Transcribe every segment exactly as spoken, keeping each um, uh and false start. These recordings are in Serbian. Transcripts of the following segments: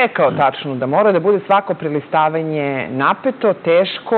rekao tačno da mora da bude svako prelistavanje napeto, teško,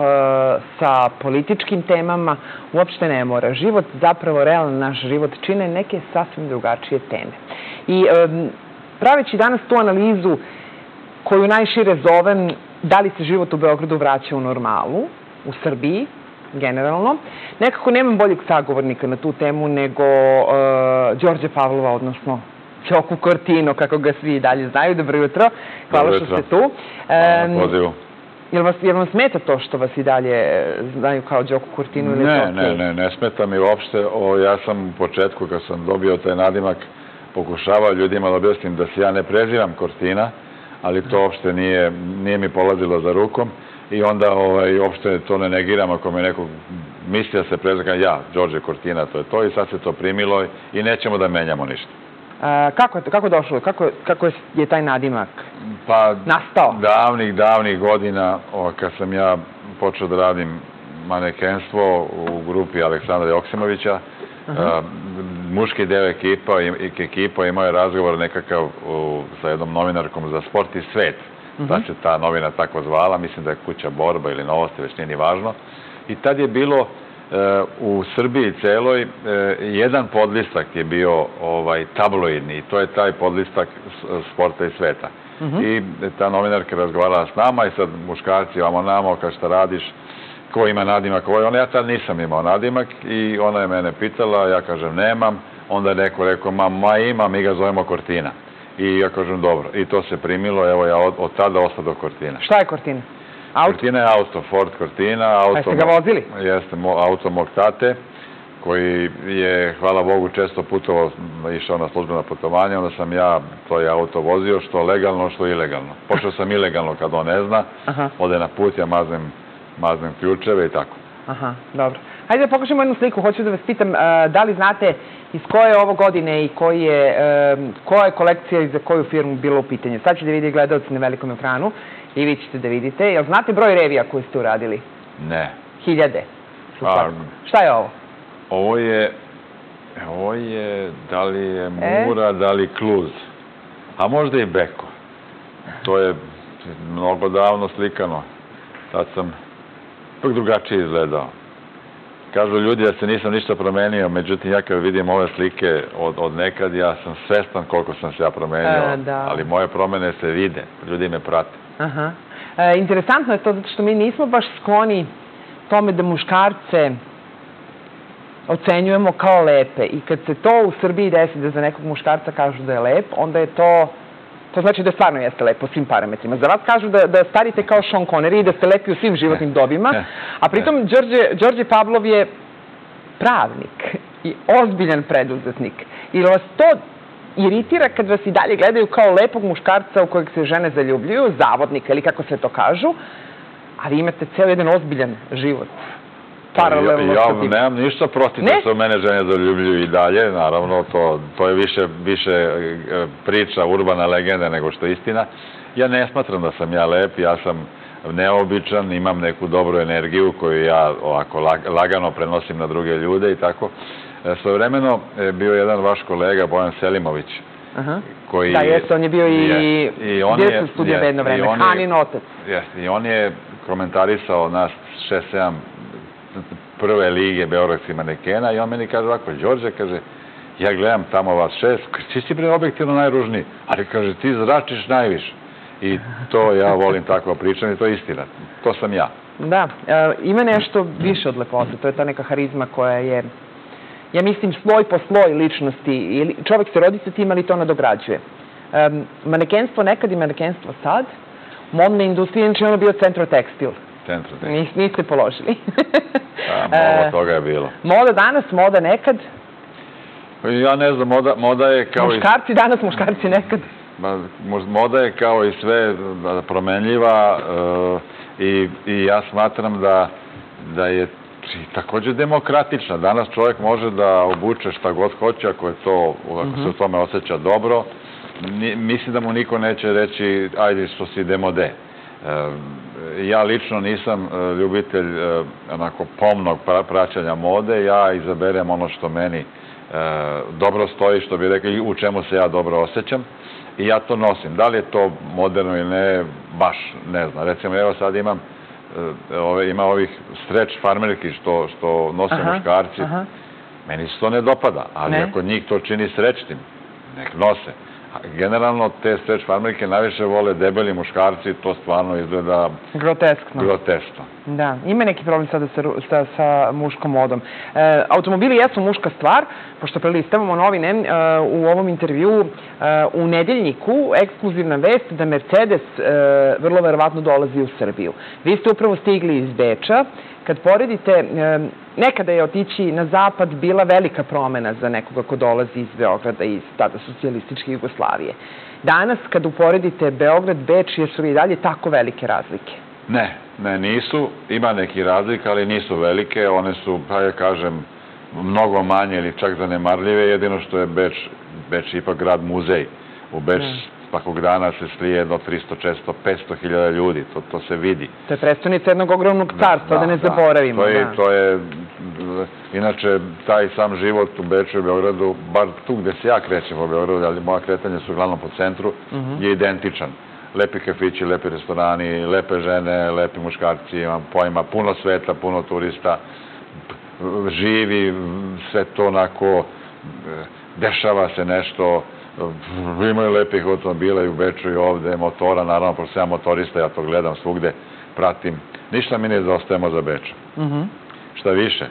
sa političkim temama, uopšte ne mora. Život, zapravo realan naš život, čine neke sasvim drugačije teme. I praveći danas tu analizu koju najšire zovem da li se život u Beogradu vraća u normalu, u Srbiji, generalno, nekako nemam boljeg sagovornika na tu temu nego Đorđe Pavlova, odnosno Đoku Cortino, kako ga svi dalje znaju. Dobro jutro. Hvala što ste tu. Hvala na pozivu. Jel vam smeta to što vas i dalje znaju kao Đoku Cortino? Ne, ne, ne, ne smeta mi uopšte. Ja sam u početku, kad sam dobio taj nadimak, pokušavao ljudima da objasnim da se ja ne prezivam Cortina, ali to uopšte nije mi polazilo za rukom i onda uopšte to ne negiram ako me neko misli da se prezivam, ja, Đorđe Cortina, to je to i sad se to primilo i nećemo da menjamo ništa. Kako je došlo? Kako je taj nadimak nastao? Pa davnih, davnih godina kad sam ja počeo da radim manekenstvo u grupi Aleksandra Joksimovića, muški deo ekipa imao je razgovor nekakav sa jednom novinarkom za Sport i svet, da se ta novina tako zvala, mislim da je Kuća Borba ili Novosti, već nije ni važno. I tad je bilo u Srbiji celoj jedan podlistak je bio tabloidni i to je taj podlistak Sporta i sveta. I ta novinarka razgovarala s nama i sad muškarci vamo namo, kao šta radiš, ko ima nadimak, ovo je ono. Ja tad nisam imao nadimak i ona je mene pitala, ja kažem nemam, onda je neko rekao, ma ima, mi ga zovemo Cortina. I ja kažem dobro, i to se primilo, evo ja od tada ostao do Cortina. Šta je Cortina? Cortina je auto, Ford Cortina. A ste ga vozili? Jeste, auto mog tate, koji je, hvala Bogu, često putovao, išao na službena putovanja, onda sam ja to auto vozio, što legalno, što ilegalno. Počeo sam ilegalno kad on ne zna, ode na put, ja maznem ključeve i tako. Aha, dobro. Hajde da pokažemo jednu sliku, hoću da vas pitam da li znate iz koje je ovo godine i koja je kolekcija i za koju firmu bilo u pitanju. Sad ću da vidi gledalci na velikom ekranu i vi ćete da vidite. Jel znate broj revija koju ste uradili? Ne. Hiljade. Šta je ovo? Ovo je, ovo je, da li je Mura, da li Kluz, a možda i Beko. To je mnogo davno slikano. Tad sam ipak drugačije izgledao. Kažu ljudi da se nisam ništa promenio, međutim ja kad vidim ove slike od nekad, ja sam svestan koliko sam se ja promenio, ali moje promene se vide, ljudi me prate. Interesantno je to zato što mi nismo baš skloni tome da muškarce ocenjujemo kao lepe i kad se to u Srbiji desi da za nekog muškarca kažu da je lep, onda je to, to znači da stvarno jeste lep po svim parametrima. Za vas kažu da starite kao Sean Connery i da ste lepi u svim životnim dobima, a pritom Đorđe Pavlov je pravnik i ozbiljan preduzetnik. I vas to iritira kad vas i dalje gledaju kao lepog muškarca u kojeg se žene zaljubljuju, zavodnika ili kako se to kažu, ali imate ceo jedan ozbiljan život. Ja nemam ništa protiv da se u mene žene zaljubljuju i dalje, naravno, to je više priča, urbana legenda nego što je istina. Ja ne smatram da sam ja lep, ja sam neobičan, imam neku dobru energiju koju ja ovako lagano prenosim na druge ljude i tako. Svojevremeno je bio jedan vaš kolega, Bojan Selimović, koji... Da, jeste, on je bio i direktor studija jedno vreme, Hanin otac. Jeste, i on je komentarisao nas šest sedam prve lige beogradskih manekena i on meni kaže ovako, Đorđe, kaže, ja gledam tamo vas šest, ti si bre objektivno najružniji, ali kaže, ti zračiš najviše. I to ja volim takvo pričanje, to je istina. To sam ja. Da, ima nešto više od lepote, to je ta neka harizma koja je, ja mislim, sloj po sloj ličnosti. Čovek se rodi sa tim, ali to nadograđuje. Manekenstvo nekad i manekenstvo sad, modna industrija, znači ono bio Centrotekstil. Niste položili. Mnogo toga je bilo. Moda danas, moda nekad? Ja ne znam, moda je kao... Muškarci danas, muškarci nekad? Moda je kao i sve promenljiva i ja smatram da je također demokratična. Danas čovjek može da obuče šta god hoće ako se u tome osjeća dobro. Mislim da mu niko neće reći ajde što si demode. Ja lično nisam ljubitelj onako pomnog praćanja mode, ja izaberem ono što meni dobro stoji, što bi rekli u čemu se ja dobro osjećam i ja to nosim. Da li je to moderno ili ne, baš ne znam. Recimo, evo sad imam ima ovih streč farmerki što nose muškarci. Meni se to ne dopada, ali ako njih to čini srećnim, nek nose. Generalno, te streč farmerke najviše vole debeli muškarci, to stvarno izgleda groteskno. Da, ima neki problem sada sa muškom modom. Automobili jesu muška stvar, pošto prelistavamo novine u ovom intervju u Nedeljniku, ekskluzivna vest da Mercedes vrlo verovatno dolazi u Srbiju. Vi ste upravo stigli iz Beča. Kad poredite, nekada je otići na zapad bila velika promena za nekoga ko dolazi iz Beograda i iz tada socijalističke Jugoslavije. Danas, kad uporedite Beograd, Beč, jesu li i dalje tako velike razlike? Ne, ne, nisu. Ima neki razlika, ali nisu velike. One su, pa ja kažem, mnogo manje ili čak zanemarljive. Jedino što je Beč, Beč ipak grad muzej. U Beč svakog dana se slije jedno tristo, često, petsto hiljada ljudi. To se vidi. To je prestonica jednog ogromnog carstva, da ne zaboravimo. To je, inače, taj sam život u Beču i Beogradu, bar tu gde se ja krećem po Beogradu, ali moja kretanja su uglavnom po centru, je identičan. Lepi kafići, lepi restorani, lepe žene, lepi muškarci, imam pojma, puno sveta, puno turista, živi, sve to onako, dešava se nešto, imaju lepih automobila i u Beču i ovde, motora, naravno, pošto sam ja motorista, ja to gledam svugde, pratim. Ništa mi ne zaostajemo za Beča. Šta više,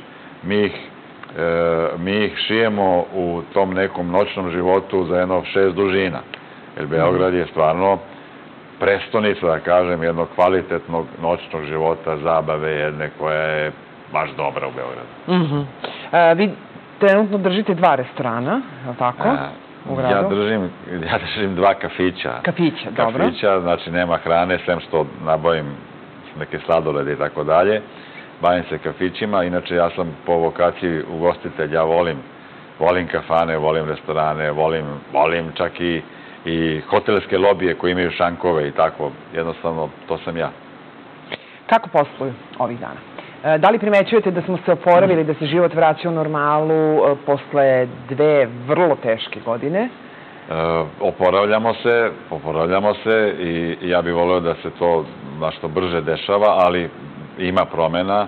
mi ih šijemo u tom nekom noćnom životu za jedno šest dužina. Jer Beograd je stvarno prestonica, da kažem, jednog kvalitetnog noćnog života, zabave jedne koja je baš dobra u Beogradu. Vi trenutno držite dva restorana, je li tako? Ja držim dva kafića. Kafića, dobro. Kafića, znači nema hrane, sem što nabavim neke sladolede i tako dalje. Bavim se kafićima, inače ja sam po vokaciji ugostitelj, ja volim volim kafane, volim restorane, volim čak i hotelske lobije koji imaju šankove i tako, jednostavno to sam ja. Kako posluju ovih dana? Da li primećujete da smo se oporavili, da se život vraća u normalu posle dve vrlo teške godine? Oporavljamo se, oporavljamo se i ja bih voleo da se to nešto brže dešava, ali ima promena.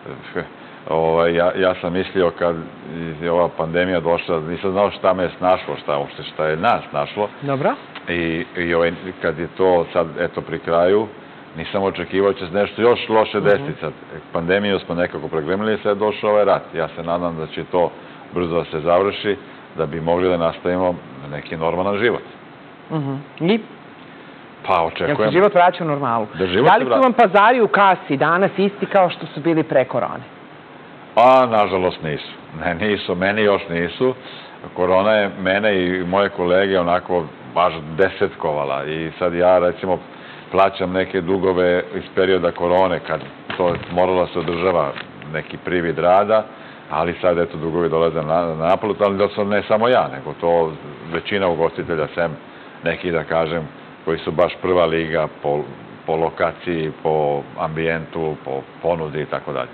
Ja sam mislio kad je ova pandemija došla, nisam znao šta me je snašlo, šta je nas snašlo. Dobro. I kad je to sad, eto, pri kraju, nisam očekivao će se nešto još loše desiti. Pandemiju smo nekako pregremili i sad je došao ovaj rat. Ja se nadam da će to brzo da se završi, da bi mogli da nastavimo neki normalan život. I? Pa, očekujem. Jel se život vraća u normalu? Da li su vam pazari u kasi danas isti kao što su bili pre korone? A, nažalost nisu. Ne, nisu. Meni još nisu. Korona je mene i moje kolege onako baš desetkovala. I sad ja, recimo, plaćam neke dugove iz perioda korone, kad to moralo se održava neki privid rada, ali sad, eto, dugovi dolaze na naplatu, ali da sam ne samo ja, nego to većina ugostitelja, sem neki, da kažem, koji su baš prva liga po lokaciji, po ambijentu, po ponudi i tako dalje.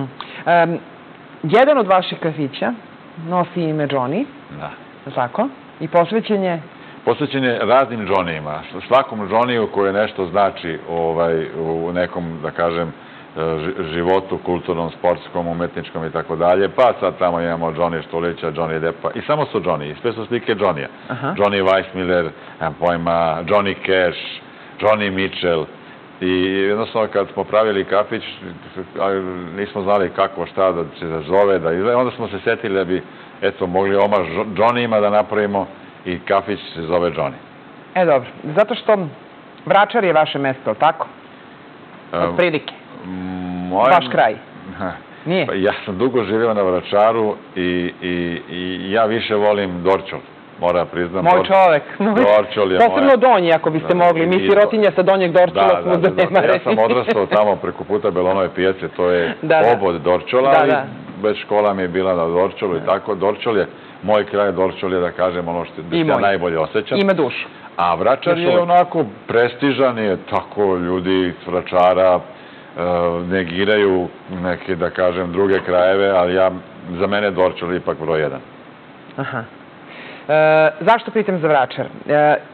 Jedan od vaših kafića nosi ime Johnny. Da. Tako? I posvećen je? Posvećen je raznim Johnnyima. Svakom Johnnyju koji nešto znači u nekom, da kažem, životu, kulturnom, sportskom, umetničkom i tako dalje. Pa sad tamo imamo Johnny Štulića, Johnny Deppa i samo su Johnny. I sve su slike Johnnyja. Johnny Weissmiller, nemam pojma, Johnny Cash, Johnny Mitchell. I jednostavno kad smo pravili kafić, nismo znali kako, šta da se zove, da izgleda. Onda smo se setili da bi, eto, mogli omaž Johnnyima da napravimo i kafić se zove Johnny. E, dobro. Zato što Vračar je vaše mesto, tako? Od prilike. Baš kraj. Nije? Ja sam dugo živio na Vračaru i ja više volim Dorćol. Moram priznam. Moj čovek. Dorćol je moja. Posebno Donji, ako biste mogli. Mi sirotinja sa Donjeg Dorćola smo zanemari. Ja sam odrastao tamo preko puta Belonove pijace. To je obod Dorćola. Već škola mi je bila na Dorćolu i tako. Dorćol je, moj kraj Dorćol je, da kažem, ono što se ja najbolje osjećam. Ima dušu. A Vračar je onako prestižan, je tako ljudi iz Vračara negiraju neke, da kažem, druge krajeve, ali ja, za mene Dorćol je ipak broj jedan. Aha. Zašto pitam za Vračar?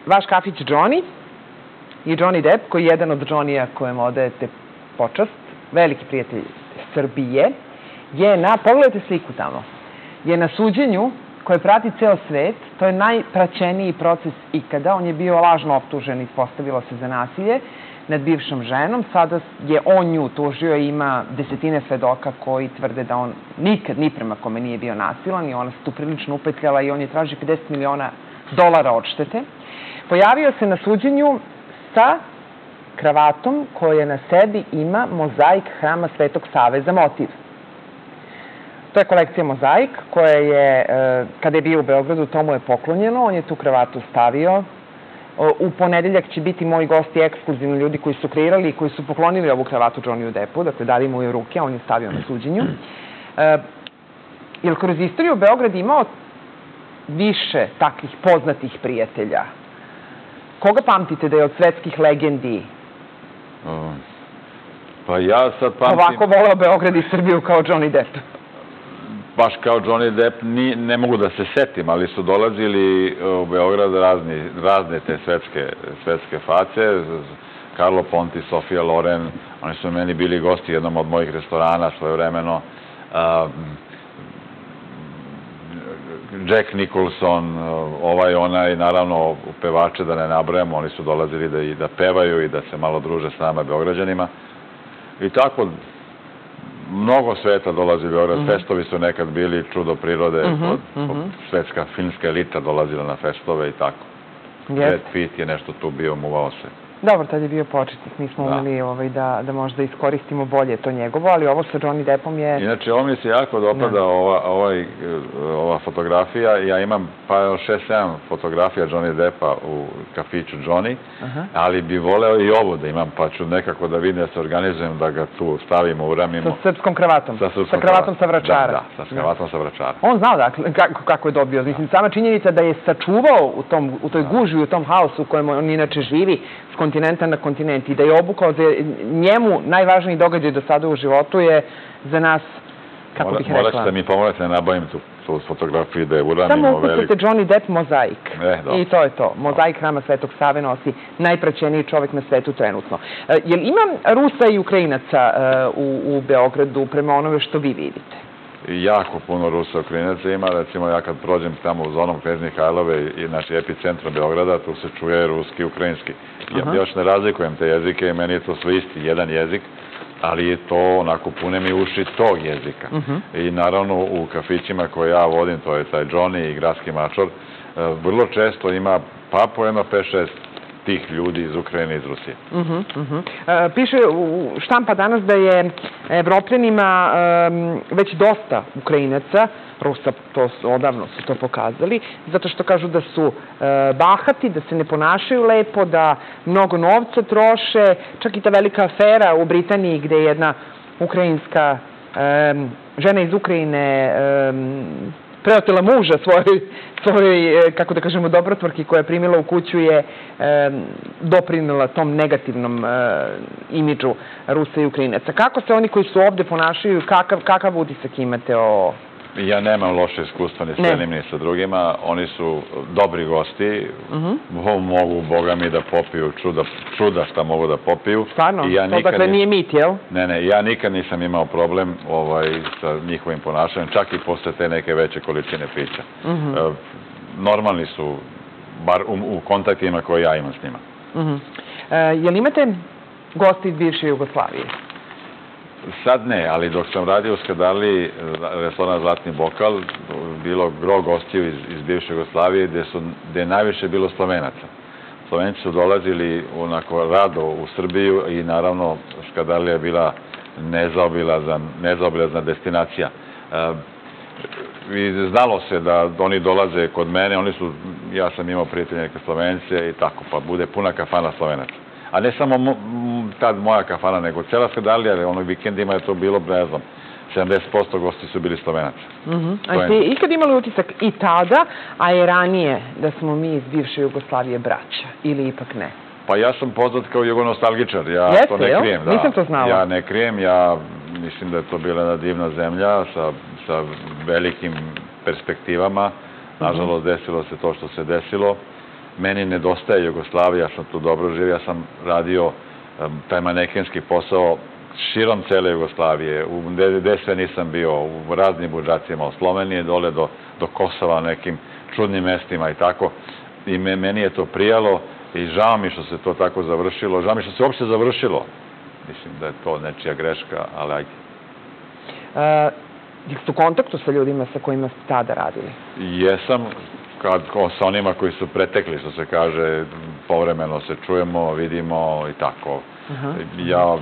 vaš kafić Johnny i Johnny Depp, koji je jedan od Johnny-a kojem odajete počast, veliki prijatelj Srbije, je na, pogledajte sliku tamo, je na suđenju koje prati ceo svet. To je najpraćeniji proces ikada. On je bio lažno optužen i postavilo se za nasilje nad bivšom ženom. Sada je on nju tužio i ima desetine svedoka koji tvrde da on nikad ni prema kome nije bio nasilan i ona se tu prilično upetljala i on je traži pedeset miliona dolara odštete. Pojavio se na suđenju sa kravatom koja na sebi ima mozaik Hrama Svetog Save za motiv. To je kolekcija mozaik koja je, kada je bio u Beogradu, to mu je poklonjeno. On je tu kravatu stavio. U ponedeljak će biti moji gosti ekskluzivni ljudi koji su kreirali i koji su poklonili ovu kravatu Johnny Deppu. Dakle, dali mu je u ruke, a on je stavio na suđenju. Jer kroz istoriju Beograd imao više takvih poznatih prijatelja? Koga pamtite da je od svetskih legendi? Pa ja sad pamtim... Ovako voleo Beograd i Srbiju kao Johnny Depp. Baš kao Johnny Depp ne mogu da se setim, ali su dolazili u Beograd razne te svetske face. Carlo Ponti, Sofia Loren, oni su meni bili gosti jednom od mojih restorana svojevremeno. Jack Nicholson, ovaj, onaj, naravno, pevače da ne nabrajamo, oni su dolazili da pevaju i da se malo druže s nama Beograđanima. I tako, mnogo sveta dolazi u Beograd. Festovi su nekad bili čudo prirode. Svetska filmska elita dolazila na festove i tako. Brad Pitt je nešto tu bio, muvao se. Dobro, tad je bio početnik. Nismo umeli da možda iskoristimo bolje to njegovo, ali ovo sa Johnny Deppom je... Inače, ovo mi se jako dopada, ova fotografija. Ja imam pa šest sedam fotografija Johnny Deppa u kafiću Johnny, ali bi voleo i ovu da imam, pa ću nekako da vidim, da se organizujem, da ga tu stavimo, uramimo. Sa srpskom kravatom? Sa kravatom sa Vračara? Da, sa kravatom sa Vračara. On znao kako je dobio. Mislim, sama činjenica da je sačuvao u toj gužvi, u tom haosu u kojem on inače živi, s kontinenta na kontinent i da je obukao za njemu najvažniji događaj do sada u životu je za nas, kako bih rekla... Morat ćete mi pomoći da nabavim tu fotografiju da je uramimo veliko. Samo ukucate Johnny Depp mozaik. I to je to. Mozaik Hrama Svetog Save nosi najpraćeniji čovek na svetu trenutno. Jel ima Rusa i Ukrajinaca u Beogradu prema onome što vi vidite? Jako puno Rusa i Ukrajinaca ima. Recimo, ja kad prođem tamo u zonom Knez Mihajlove i naši epicentru Beograda, tu se čuje ruski i ukrajinski. Ja još ne razlikujem te jezike i meni je to sve isti, jedan jezik, ali je to onako pune mi uši tog jezika. I naravno u kafićima koje ja vodim, to je taj Johnny i Gradski mačor, vrlo često ima pa po jedno pet šest tih ljudi iz Ukrajine i iz Rusije. Piše u štampa danas da je Evropljanima već dosta Ukrajinaca, Rusa odavno su to pokazali, zato što kažu da su bahati, da se ne ponašaju lepo, da mnogo novca troše, čak i ta velika afera u Britaniji gde je jedna ukrajinska žena iz Ukrajine preotela muža svojoj, kako da kažemo, dobrotvorki koja je primila u kuću je doprinela tom negativnom imidžu Rusa i Ukrajinaca. Kako se oni koji su ovde ponašaju, kakav utisak imate o... Ja nemam loše iskustva ni s jednim ni sa drugima. Oni su dobri gosti. Mogu, Boga mi, da popiju čuda šta mogu da popiju. Stvarno? To dakle nije mit, jel? Ne, ne. Ja nikad nisam imao problem sa njihovim ponašanjem, čak i posle te neke veće količine pića. Normalni su, bar u kontaktima koje ja imam s njima. Jel imate gosti iz bivše Jugoslavije? Sad ne, ali dok sam radio u Skadali, restoran Zlatni bokal, bilo gro gostiju iz bivše Jugoslavije, gde je najviše bilo Slovenaca. Slovenci su dolazili onako rado u Srbiju i naravno Skadalija je bila nezaobilazna destinacija. Znalo se da oni dolaze kod mene, oni su, ja sam imao prijatelje neke Slovence i tako, pa bude puna kafana Slovenaca. A ne samo tad moja kafana, nego cela Skadalija, jer onog vikendima je to bilo, ne znam, sedamdeset posto gosti su bili Slovenaca. A ste ikad imali utisak i tada, a i ranije, da smo mi iz bivše Jugoslavije braća, ili ipak ne? Pa ja sam poznat kao jugonostalgičar, ja to ne krijem. Nisam to znala. Ja ne krijem, ja mislim da je to bila jedna divna zemlja sa velikim perspektivama. Nažalost, desilo se to što se desilo. meni nedostaje Jugoslavija, ja sam tu dobro živio, ja sam radio taj manekenski posao širom cele Jugoslavije, gde sve nisam bio, u raznim budžacima, od Slovenije dole do Kosova, nekim čudnim mestima i tako. I meni je to prijalo i žao mi što se to tako završilo, žao mi što se uopšte završilo. Mislim da je to nečija greška, ali ajde. Jeste u kontaktu sa ljudima sa kojima ste tada radili? Jesam, sa onima koji su pretekli, što se kaže, povremeno se čujemo, vidimo i tako. Ja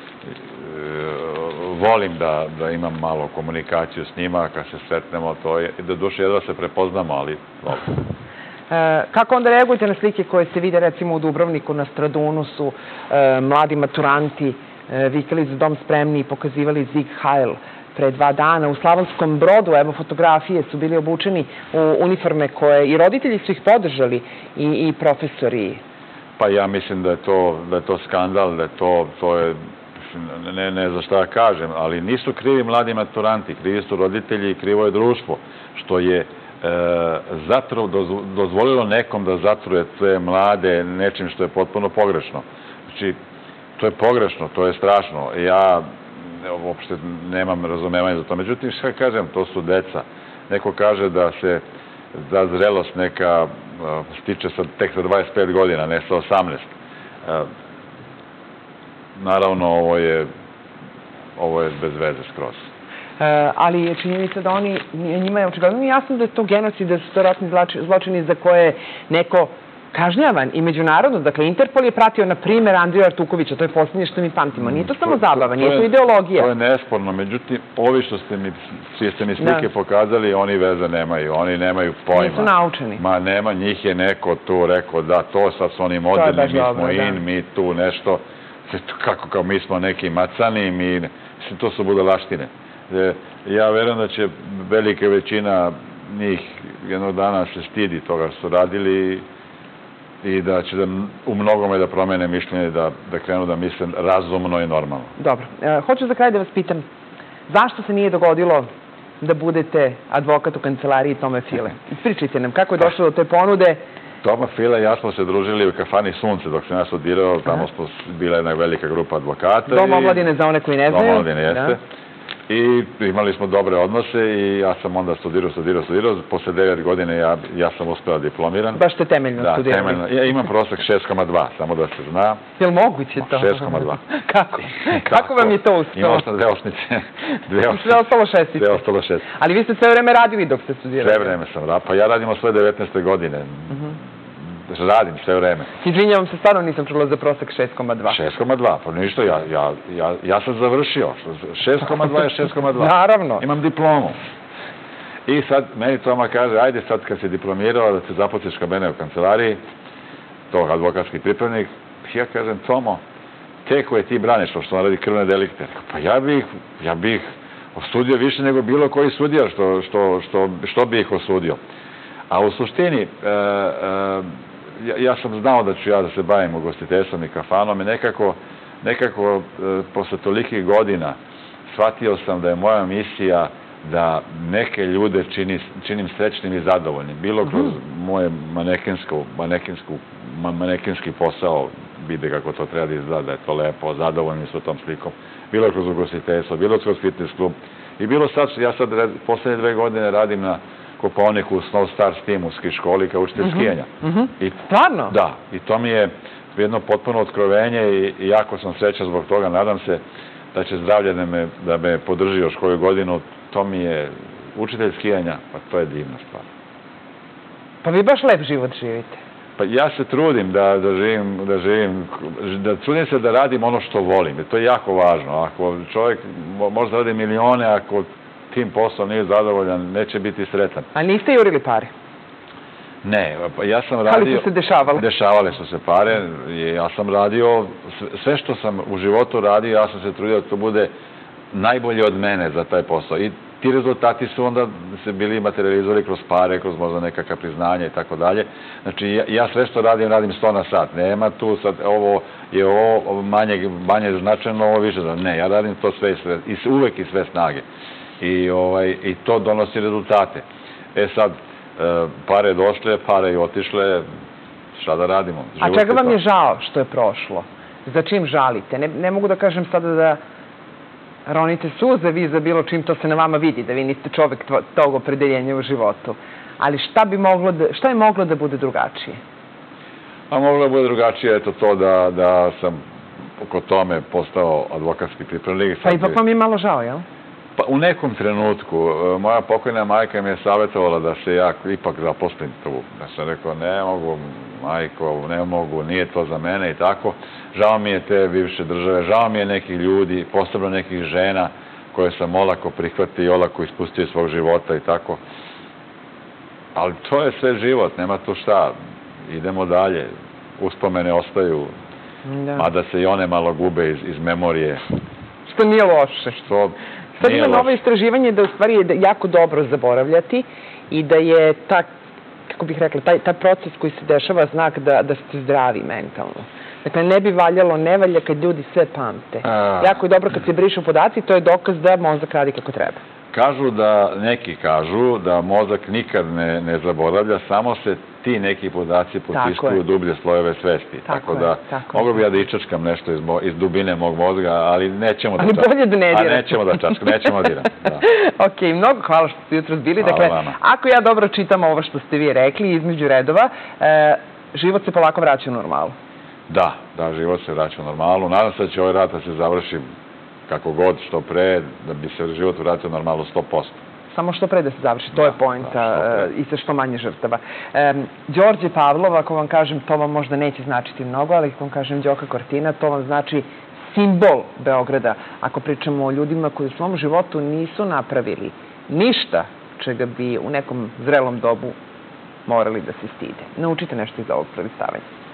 volim da imam malo komunikaciju s njima, kad se sretnemo, to je, do duše jedva se prepoznamo, ali volim. Kako onda reagujete na slike koje se vide recimo u Dubrovniku, na Stradunu su mladi maturanti vikali za dom spremni i pokazivali Sieg Heil pre dva dana. U Slavonskom Brodu, evo fotografije, su bili obučeni u uniforme koje i roditelji su ih podržali i profesori. Pa ja mislim da je to skandal, da je to je, ne za šta kažem, ali nisu krivi mladi maturanti, krivi su roditelji i krivo je društvo, što je dozvolilo nekom da zatruje te mlade nečim što je potpuno pogrešno. Znači, to je pogrešno, to je strašno. Ja uopšte nemam razumevanja za to. Međutim, šta kažem, to su deca. Neko kaže da se da zrelost neka stiče tek sa dvadeset pet godina, ne sa osamnaest. Naravno, ovo je bez veze skroz. Ali je činjenica da oni, njima je očigledno jasno da je to genocid, da su to ratni zločini za koje je neko kažnjavan i međunarodno. Dakle, Interpol je pratio, na primjer, Andriju Artukovića, to je posljednje što mi pamtimo. Nije to samo zabava, nije to ideologija. To je nesporno, međutim, ovi što ste mi slike pokazali, oni veze nemaju, oni nemaju pojma. Nisu naučeni. Ma nema, njih je neko tu rekao da to, sad su oni moderni, mi smo in, mi tu nešto, kako kao mi smo neki macani, mi, to su budalaštine. Ja verujem da će velika većina njih jednog dana se stidi toga što su radili i da će u mnogome da promene mišljenje, da krenu da misle razumno i normalno. Dobro. Hoću za kraj da vas pitam, zašto se nije dogodilo da budete advokat u kancelariji Tome File? Ispričajte nam, kako je došlo do te ponude? Toma File i ja smo se družili u kafani Sunce dok sam ja studirao, tamo smo bila jedna velika grupa advokata. Dom omladine za one koji ne znaju. Dom omladine jeste. I imali smo dobre odnose i ja sam onda studirao, studirao, studirao. Posle devet godine ja sam uspeo diplomiran. Baš ste temeljno studirali? Da, temeljno. Ja imam prosek šest zarez dva, samo da se zna. Je li moguće to? šest zarez dva. Kako? Kako vam je to uspeo? Imao sam dve osnice. Sve ostalo šestice? Sve ostalo šest. Ali vi ste sve vreme radili dok ste studirali? Sve vreme sam radila. Pa ja radim od svoje devetnaeste godine. Radim sve vreme. Izvinjavam se, stvarno nisam čula za prosek šest zarez dva. šest zarez dva, pa ništa, ja sam završio. šest zarez dva je šest zarez dva. Naravno. Imam diplomu. I sad meni Toma kaže, ajde sad kad si diplomirao da se zaposliš ka mene u kancelariji, tog advokatski pripravnik, ja kažem, Tomo, te koje ti braniš, što on radi krvne delikte, pa ja bih, ja bih osudio više nego bilo koji sudija, što bi ih osudio. A u suštini, ja sam znao da ću ja da se bavim ugostiteljstvom i kafanom i nekako, nekako, posle tolikih godina, shvatio sam da je moja misija da neke ljude činim srećnim i zadovoljnim. Bilo kroz moje manekenski posao, vide kako to treba da izgleda, da je to lepo, zadovoljni su tom slikom. Bilo kroz ugostiteljstvo, bilo kroz fitness klub. I bilo sad, ja sad poslednje dve godine radim na Kopaoniku u Snow Stars timu u ski školi kao učitelj skijanja. Stvarno? Da. I to mi je jedno potpuno otkrovenje i jako sam srećan zbog toga. Nadam se da će zdravlje da me podrži još koju godinu. To mi je učitelj skijanja, pa to je divna stvar. Pa vi baš lep život živite. Pa ja se trudim da živim, da živim, da trudim se da radim ono što volim. To je jako važno. Ako čovjek može da radi milione, ako tim poslom nije zadovoljan, neće biti sretan. A niste jurili pare? Ne, ja sam radio... Ali su se dešavale? Dešavale su se pare. Ja sam radio, sve što sam u životu radio, ja sam se trudio da to bude najbolje od mene za taj posao. I ti rezultati su onda se bili materializovali kroz pare, kroz možda nekakva priznanja i tako dalje. Znači, ja sve što radim, radim sto na sat. Nema tu sad, ovo je ovo manje značajno, ovo više značajno. Ne, ja radim to sve i sve, uvek i sve snage. I to donosi rezultate. E sad, pare došle, pare i otišle, šta da radimo? A čega vam je žao što je prošlo? Za čim žalite? Ne mogu da kažem sada da ronite suze vi za bilo čim, to se na vama vidi, da vi niste čovek tog opredeljenja u životu. Ali šta je moglo da bude drugačije? A moglo da bude drugačije, eto to da sam oko tome postao advokatski pripravnik. Pa ipak vam je malo žao, jel? Pa u nekom trenutku, moja pokojna majka mi je savjetovala da se ja ipak zaposlim tu. Da sam rekao, ne mogu, majko, ne mogu, nije to za mene i tako. Žao mi je te bivše države, žao mi je nekih ljudi, posebno nekih žena koje sam olako prihvatio i olako ispustio iz svog života i tako. Ali to je sve život, nema tu šta. Idemo dalje, uspomene ostaju, mada se i one malo gube iz memorije. Što nije loše. Što sad ima novo istraživanje da u stvari je jako dobro zaboravljati i da je ta, kako bih rekla, taj proces koji se dešava znak da ste zdravi mentalno. Dakle, ne bi valjalo, ne valja kad ljudi sve pamte. Jako je dobro kad se brišu podaci, to je dokaz da mozak radi kako treba. Kažu da, neki kažu da mozak nikad ne zaboravlja, samo se ti neki podaci potiskuju u dublje slojeve svesti. Tako da, mogu bi ja da iščačkam nešto iz dubine mog mozga, ali nećemo da čačkam. Ali bolje da ne dirate. A nećemo da čačkam, nećemo da diram. Ok, mnogo hvala što ste jutros bili. Dakle, ako ja dobro čitam ovo što ste vi rekli između redova, život se polako vraća u normalu. Da, da, život se vraća u normalu. Nadam se da će ovaj rat da se završi kako god, što pre, da bi se život vratio normalno sto posto. Samo što pre da se završi, to je poenta i sa što manje žrtava. Đorđe Pavlov, ako vam kažem, to vam možda neće značiti mnogo, ali ako vam kažem Đoka Cortina, to vam znači simbol Beograda. Ako pričamo o ljudima koji u svom životu nisu napravili ništa čega bi u nekom zrelom dobu morali da se stide. Naučite nešto iz ovog predstavanja.